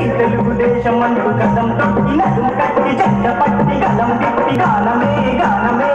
తెలుగుదేశం అంటూ కదం తొక్కి నడుం కట్టి చెట్ట పట్టి గలం తిప్పి గానమే గానమే